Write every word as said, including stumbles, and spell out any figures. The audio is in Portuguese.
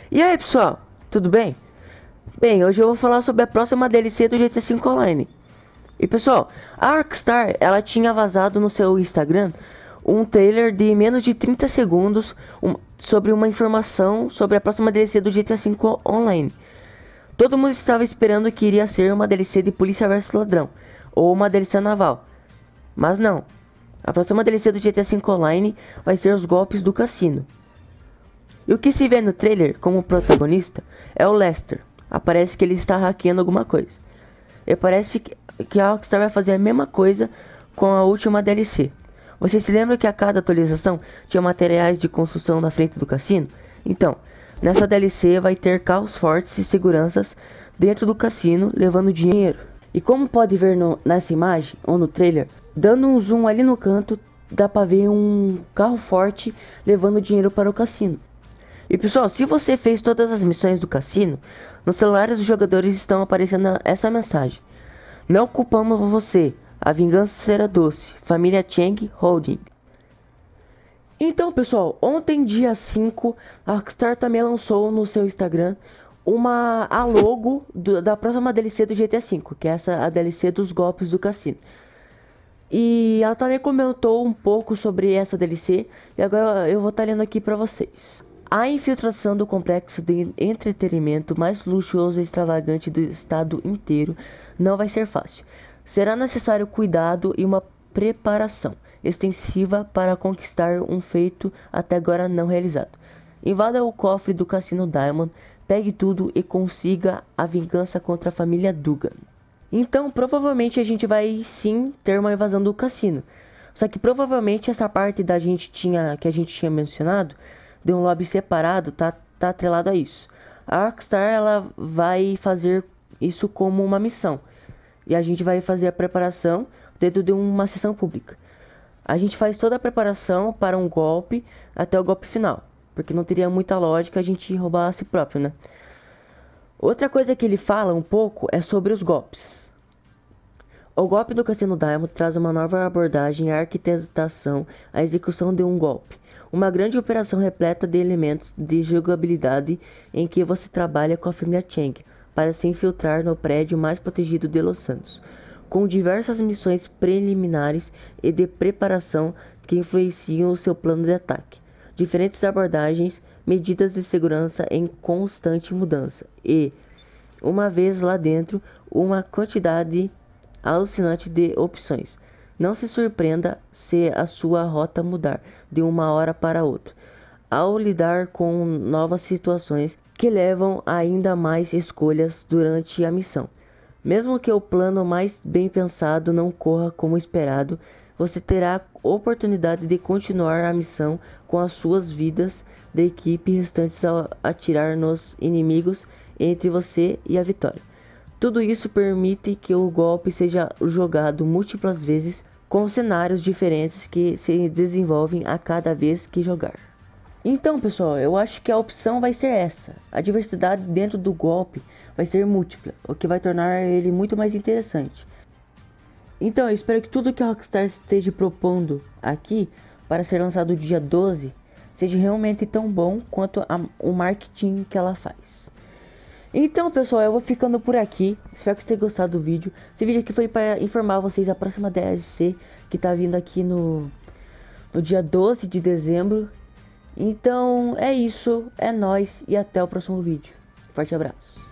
E aí pessoal, tudo bem? Bem, hoje eu vou falar sobre a próxima D L C do G T A cinco Online. E pessoal, a Rockstar, ela tinha vazado no seu Instagram um trailer de menos de trinta segundos um, sobre uma informação sobre a próxima D L C do G T A cinco Online. Todo mundo estava esperando que iria ser uma D L C de Polícia versus Ladrão, ou uma D L C naval. Mas não, a próxima D L C do G T A cinco Online vai ser os golpes do cassino. E o que se vê no trailer como protagonista é o Lester. Aparece que ele está hackeando alguma coisa. E parece que a Rockstar vai fazer a mesma coisa com a última D L C. Você se lembra que a cada atualização tinha materiais de construção na frente do cassino? Então, nessa D L C vai ter carros fortes e seguranças dentro do cassino levando dinheiro. E como pode ver no, nessa imagem ou no trailer, dando um zoom ali no canto, dá pra ver um carro forte levando dinheiro para o cassino. E pessoal, se você fez todas as missões do cassino, nos celulares dos jogadores estão aparecendo essa mensagem: não culpamos você, a vingança será doce, família Chang Holding. Então pessoal, ontem dia cinco, a Rockstar também lançou no seu Instagram uma a logo do, da próxima D L C do G T A cinco, que é essa a D L C dos golpes do cassino. E ela também comentou um pouco sobre essa D L C, e agora eu vou estar lendo aqui pra vocês. A infiltração do complexo de entretenimento mais luxuoso e extravagante do estado inteiro não vai ser fácil. Será necessário cuidado e uma preparação extensiva para conquistar um feito até agora não realizado. Invada o cofre do Cassino Diamond, pegue tudo e consiga a vingança contra a família Dugan. Então, provavelmente a gente vai sim ter uma invasão do cassino. Só que provavelmente essa parte da gente tinha que a gente tinha mencionado de um lobby separado tá, tá atrelado a isso. A Rockstar ela vai fazer isso como uma missão. E a gente vai fazer a preparação dentro de uma sessão pública. A gente faz toda a preparação para um golpe até o golpe final. Porque não teria muita lógica a gente roubar a si próprio, né? Outra coisa que ele fala um pouco é sobre os golpes. O golpe do Cassino Diamond traz uma nova abordagem à arquitetação, à execução de um golpe. Uma grande operação repleta de elementos de jogabilidade em que você trabalha com a família Chang para se infiltrar no prédio mais protegido de Los Santos, com diversas missões preliminares e de preparação que influenciam o seu plano de ataque. Diferentes abordagens, medidas de segurança em constante mudança e, uma vez lá dentro, uma quantidade alucinante de opções. Não se surpreenda se a sua rota mudar de uma hora para outra, ao lidar com novas situações que levam a ainda mais escolhas durante a missão. Mesmo que o plano mais bem pensado não corra como esperado, você terá oportunidade de continuar a missão com as suas vidas de equipe restantes ao atirar nos inimigos entre você e a vitória. Tudo isso permite que o golpe seja jogado múltiplas vezes com cenários diferentes que se desenvolvem a cada vez que jogar. Então pessoal, eu acho que a opção vai ser essa. A diversidade dentro do golpe vai ser múltipla, o que vai tornar ele muito mais interessante. Então eu espero que tudo que a Rockstar esteja propondo aqui para ser lançado dia doze seja realmente tão bom quanto a, o marketing que ela faz. Então pessoal, eu vou ficando por aqui. Espero que vocês tenham gostado do vídeo. Esse vídeo aqui foi para informar vocês a próxima D L C que tá vindo aqui no, no dia doze de dezembro. Então é isso, é nóis e até o próximo vídeo. Forte abraço.